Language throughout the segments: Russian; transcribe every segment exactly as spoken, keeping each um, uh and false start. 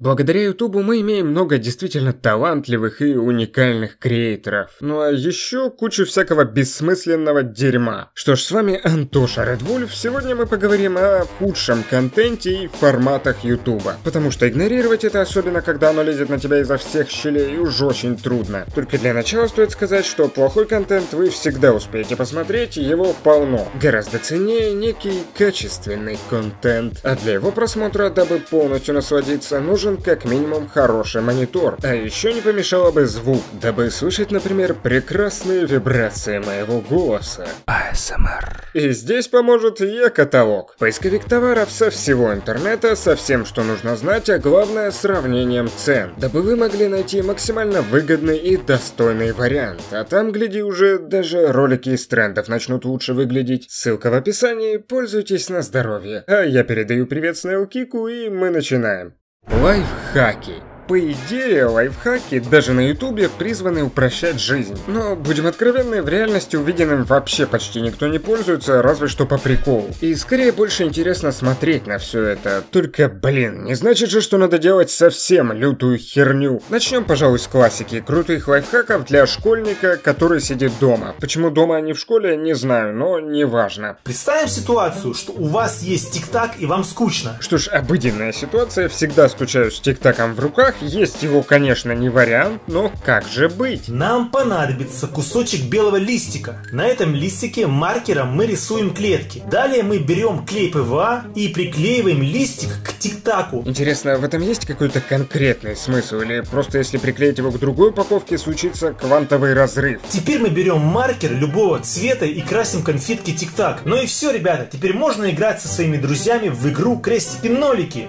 Благодаря Ютубу мы имеем много действительно талантливых и уникальных креаторов. Ну а еще кучу всякого бессмысленного дерьма. Что ж, с вами Антоша Редвульф. Сегодня мы поговорим о худшем контенте и форматах Ютуба. Потому что игнорировать это, особенно когда оно лезет на тебя изо всех щелей, уж очень трудно. Только для начала стоит сказать, что плохой контент вы всегда успеете посмотреть, его полно. Гораздо ценнее некий качественный контент. А для его просмотра, дабы полностью насладиться, нужен как минимум хороший монитор. А еще не помешало бы звук, дабы слышать, например, прекрасные вибрации моего голоса. а эс эм ар. И здесь поможет e-каталог. Поисковик товаров со всего интернета, со всем, что нужно знать, а главное, сравнением цен. Дабы вы могли найти максимально выгодный и достойный вариант. А там, гляди, уже даже ролики из трендов начнут лучше выглядеть. Ссылка в описании, пользуйтесь на здоровье. А я передаю привет Снейлкику, и мы начинаем. Лайфхаки. По идее, лайфхаки даже на ютубе призваны упрощать жизнь. Но, будем откровенны, в реальности увиденным вообще почти никто не пользуется, разве что по приколу. И скорее больше интересно смотреть на все это. Только, блин, не значит же, что надо делать совсем лютую херню. Начнем, пожалуй, с классики. Крутых лайфхаков для школьника, который сидит дома. Почему дома, а не в школе, не знаю, но неважно. Представим ситуацию, что у вас есть тик-так и вам скучно. Что ж, обыденная ситуация, всегда скучаю с тик-таком в руках. Есть его, конечно, не вариант, но как же быть? Нам понадобится кусочек белого листика. На этом листике маркером мы рисуем клетки. Далее мы берем клей пэ вэ а и приклеиваем листик к тик-таку. Интересно, в этом есть какой-то конкретный смысл? Или просто если приклеить его к другой упаковке, случится квантовый разрыв? Теперь мы берем маркер любого цвета и красим конфетки тик-так. Ну и все, ребята, теперь можно играть со своими друзьями в игру крестики-нолики.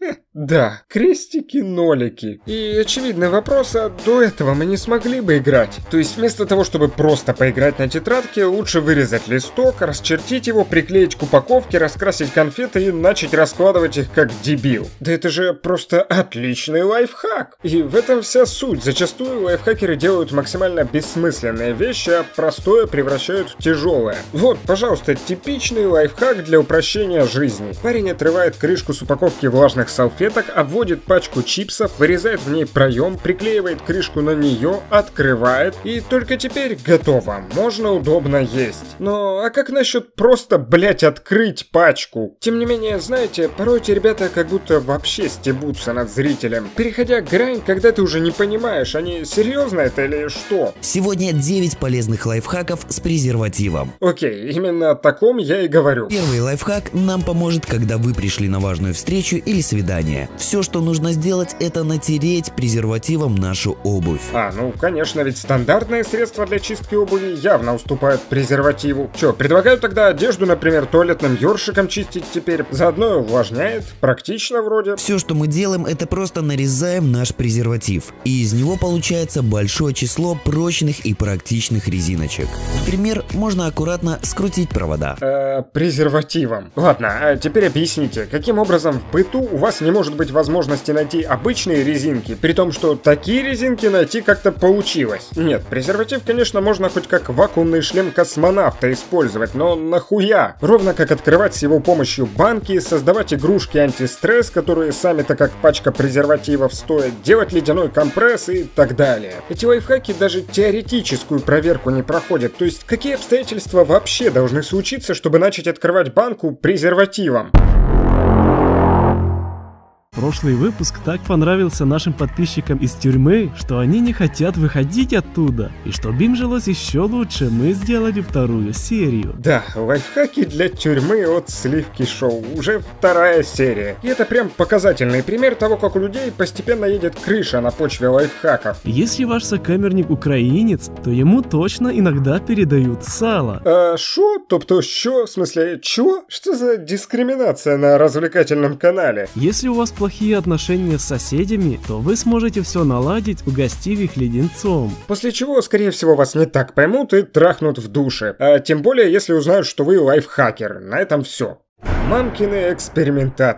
Да, крестики-нолики. И очевидный вопрос, а до этого мы не смогли бы играть. То есть вместо того, чтобы просто поиграть на тетрадке, лучше вырезать листок, расчертить его, приклеить к упаковке, раскрасить конфеты и начать раскладывать их как дебил. Да это же просто отличный лайфхак. И в этом вся суть. Зачастую лайфхакеры делают максимально бессмысленные вещи, а простое превращают в тяжелое. Вот, пожалуйста, типичный лайфхак для упрощения жизни. Парень отрывает крышку с упаковки влажных салфеток, обводит пачку чипсов, вырезает в ней проем, приклеивает крышку на нее, открывает, и только теперь готово, можно удобно есть. Но а как насчет просто, блять, открыть пачку? Тем не менее, знаете, порой эти ребята как будто вообще стебутся над зрителем, переходя грань, когда ты уже не понимаешь, они серьезно это или что? Сегодня девять полезных лайфхаков с презервативом. Окей, именно о таком я и говорю. Первый лайфхак нам поможет, когда вы пришли на важную встречу или свидание. Все, что нужно сделать, это натереть презервативом нашу обувь. А, ну конечно, ведь стандартные средства для чистки обуви явно уступают презервативу. Че, предлагаю тогда одежду, например, туалетным ёршиком чистить теперь? Заодно увлажняет, практично вроде. Все, что мы делаем, это просто нарезаем наш презерватив. И из него получается большое число прочных и практичных резиночек. Например, можно аккуратно скрутить провода. Э, презервативом. Ладно, а теперь объясните, каким образом в быту у вас не может быть возможности найти обычные резинки, при том, что такие резинки найти как-то получилось. Нет, презерватив, конечно, можно хоть как вакуумный шлем космонавта использовать, но нахуя? Ровно как открывать с его помощью банки, создавать игрушки антистресс, которые сами-то как пачка презервативов стоят, делать ледяной компресс и так далее. Эти лайфхаки даже теоретическую проверку не проходят, то есть какие обстоятельства вообще должны случиться, чтобы начать открывать банку презервативом? Прошлый выпуск так понравился нашим подписчикам из тюрьмы, что они не хотят выходить оттуда. И чтобы им жилось еще лучше, мы сделали вторую серию. Да, лайфхаки для тюрьмы от Сливки Шоу. Уже вторая серия. И это прям показательный пример того, как у людей постепенно едет крыша на почве лайфхаков. Если ваш сокамерник украинец, то ему точно иногда передают сало. А шо? Тобто що? В смысле, чё? Что за дискриминация на развлекательном канале? Если у вас плохие отношения с соседями, то вы сможете все наладить, угостив их леденцом. После чего, скорее всего, вас не так поймут и трахнут в душе. А тем более, если узнают, что вы лайфхакер. На этом все. Мамкины экспериментаторы.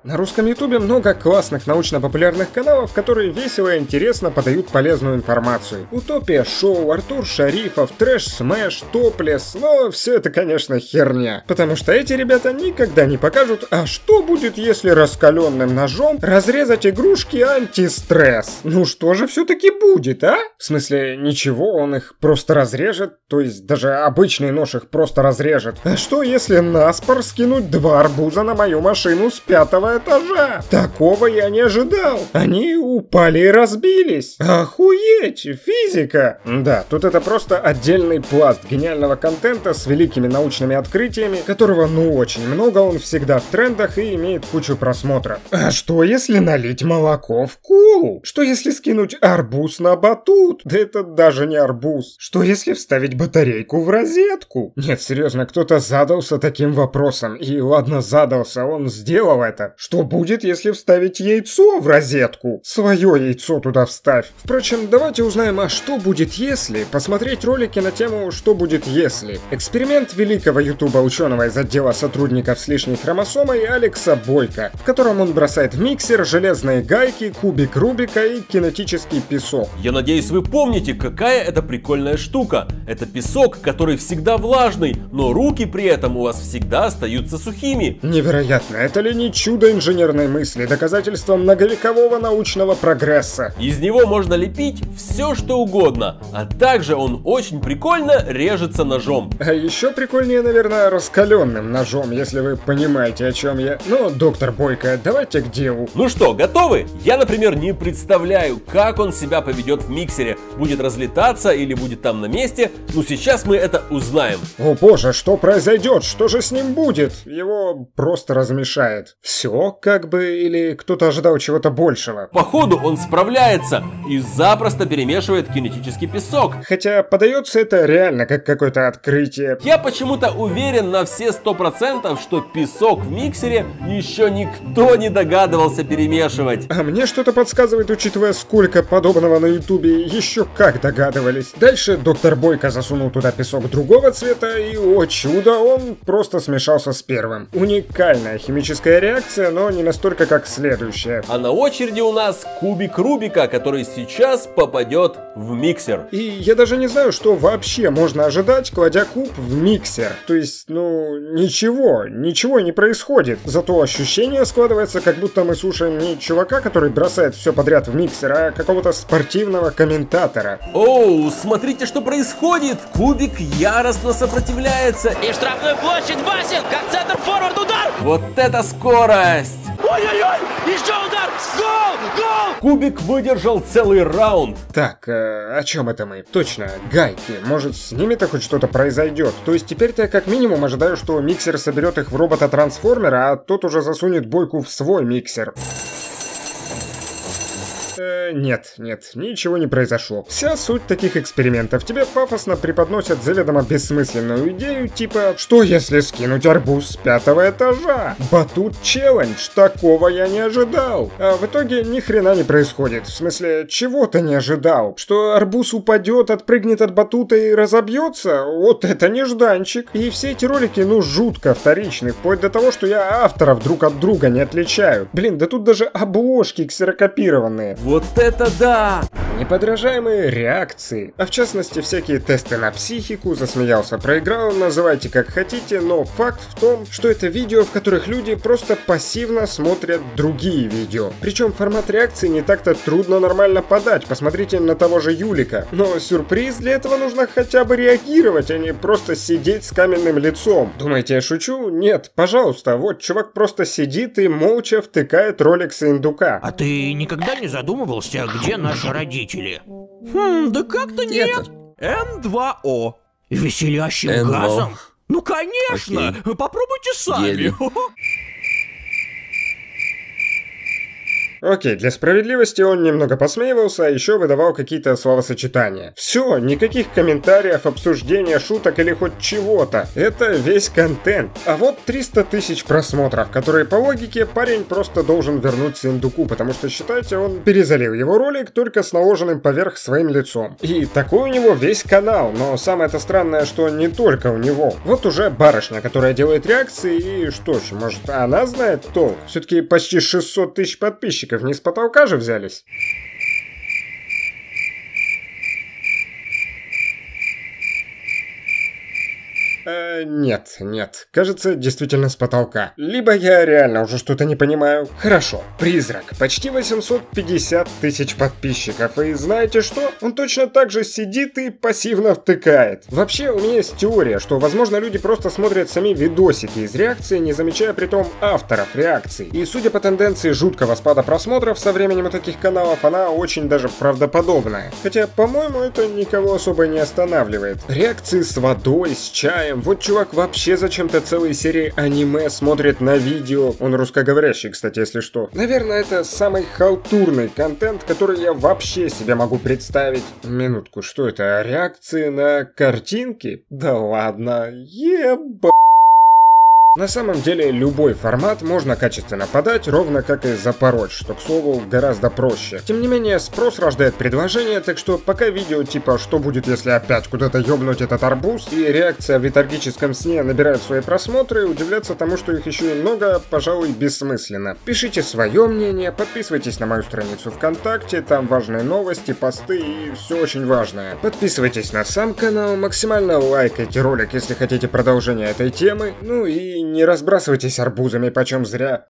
На русском ютубе много классных научно-популярных каналов, которые весело и интересно подают полезную информацию. Утопия Шоу, Артур Шарифов, Трэш Смэш, Топлес, но все это, конечно, херня. Потому что эти ребята никогда не покажут, а что будет, если раскаленным ножом разрезать игрушки антистресс. Ну что же все-таки будет, а? В смысле, ничего, он их просто разрежет, то есть даже обычный нож их просто разрежет. А что если наспор скинуть два арбуза на мою машину с пятого этажа? Такого я не ожидал. Они упали и разбились. Охуеть, физика. Да, тут это просто отдельный пласт гениального контента с великими научными открытиями, которого ну очень много, он всегда в трендах и имеет кучу просмотров. А что если налить молоко в колу? Что если скинуть арбуз на батут? Да это даже не арбуз. Что если вставить батарейку в розетку? Нет, серьезно, кто-то задался таким вопросом. И ладно, задался, он сделал это. Что будет, если вставить яйцо в розетку? Свое яйцо туда вставь. Впрочем, давайте узнаем, а что будет если посмотреть ролики на тему «Что будет если?». Эксперимент великого ютуба ученого из отдела сотрудников с лишней хромосомой Алекса Бойко, в котором он бросает в миксер железные гайки, кубик Рубика и кинетический песок. Я надеюсь, вы помните, какая это прикольная штука. Это песок, который всегда влажный, но руки при этом у вас всегда остаются сухими. Невероятно, это ли не чудо инженерной мысли, доказательство многовекового научного прогресса? Из него можно лепить все, что угодно, а также он очень прикольно режется ножом. А еще прикольнее, наверное, раскаленным ножом, если вы понимаете, о чем я. Ну, доктор Бойко, давайте к делу. Ну что, готовы? Я, например, не представляю, как он себя поведет в миксере. Будет разлетаться или будет там на месте? Ну, сейчас мы это узнаем. О боже, что произойдет? Что же с ним будет? Его просто размешает. Все, как бы, или кто-то ожидал чего-то большего? Походу, он справляется и запросто перемешивает кинетический песок. Хотя подается это реально как какое-то открытие. Я почему-то уверен на все сто процентов, что песок в миксере еще никто не догадывался перемешивать. А мне что-то подсказывает, учитывая, сколько подобного на ютубе, еще как догадывались. Дальше доктор Бойко засунул туда песок другого цвета, и, о чудо, он просто смешался с первым. Уникальная химическая реакция, но не настолько, как следующая. А на очереди у нас кубик Рубика, который сейчас попадет в миксер. И я даже не знаю, что вообще можно ожидать, кладя куб в миксер. То есть, ну, ничего, ничего не происходит. Зато ощущение складывается, как будто мы слушаем не чувака, который бросает все подряд в миксер, а какого-то спортивного комментатора. Оу, смотрите, что происходит! Кубик яростно сопротивляется. И в штрафную площадь Васин, как центр форвард, удар! Вот это скорость! Ой-ой-ой, еще удар! Гол! Гол! Кубик выдержал целый раунд. Так, э, о чем это мы? Точно, гайки. Может, с ними-то хоть что-то произойдет? То есть теперь-то я как минимум ожидаю, что миксер соберет их в робота-трансформера, а тот уже засунет Бойку в свой миксер. Э, нет, нет, ничего не произошло. Вся суть таких экспериментов. Тебе пафосно преподносят заведомо бессмысленную идею, типа, что если скинуть арбуз с пятого этажа? Батут челлендж, такого я не ожидал. А в итоге ни хрена не происходит. В смысле, чего ты не ожидал? Что арбуз упадет, отпрыгнет от батута и разобьется? Вот это нежданчик. И все эти ролики, ну, жутко вторичны, вплоть до того, что я авторов друг от друга не отличаю. Блин, да тут даже обложки ксерокопированные. Вот это да! Неподражаемые реакции, а в частности всякие тесты на психику, засмеялся, проиграл, называйте как хотите, но факт в том, что это видео, в которых люди просто пассивно смотрят другие видео. Причем формат реакции не так-то трудно нормально подать, посмотрите на того же Юлика. Но сюрприз, для этого нужно хотя бы реагировать, а не просто сидеть с каменным лицом. Думаете, я шучу? Нет, пожалуйста, вот чувак просто сидит и молча втыкает ролик с индука. А ты никогда не задумывался, где наши родители? Хм, да как-то нет. Эн два о. Веселящим эн два о. газом? Ну конечно, Окей. попробуйте сами. Ели. Окей, для справедливости он немного посмеивался, а еще выдавал какие-то словосочетания. Все, никаких комментариев, обсуждения, шуток или хоть чего-то. Это весь контент. А вот триста тысяч просмотров, которые по логике парень просто должен вернуть Сындуку, потому что, считайте, он перезалил его ролик только с наложенным поверх своим лицом. И такой у него весь канал, но самое-то странное, что не только у него. Вот уже барышня, которая делает реакции, и что ж, может, она знает толк? Все-таки почти шестьсот тысяч подписчиков не с потолка же взялись. Э, нет, нет. Кажется, действительно с потолка. Либо я реально уже что-то не понимаю. Хорошо. Призрак. Почти восемьсот пятьдесят тысяч подписчиков. И знаете что? Он точно так же сидит и пассивно втыкает. Вообще, у меня есть теория, что, возможно, люди просто смотрят сами видосики из реакции, не замечая при том авторов реакций. И судя по тенденции жуткого спада просмотров со временем у таких каналов, она очень даже правдоподобная. Хотя, по-моему, это никого особо не останавливает. Реакции с водой, с чаем. Вот чувак вообще зачем-то целые серии аниме смотрит на видео. Он русскоговорящий, кстати, если что. Наверное, это самый халтурный контент, который я вообще себе могу представить. Минутку, что это? Реакции на картинки? Да ладно, еба. На самом деле, любой формат можно качественно подать, ровно как и запороть, что, к слову, гораздо проще. Тем не менее, спрос рождает предложение, так что пока видео типа «Что будет, если опять куда-то ёбнуть этот арбуз?» и реакция в летаргическом сне набирают свои просмотры, удивляться тому, что их еще и много, пожалуй, бессмысленно. Пишите свое мнение, подписывайтесь на мою страницу ВКонтакте, там важные новости, посты и все очень важное. Подписывайтесь на сам канал, максимально лайкайте ролик, если хотите продолжения этой темы, ну и не разбрасывайтесь арбузами почем зря.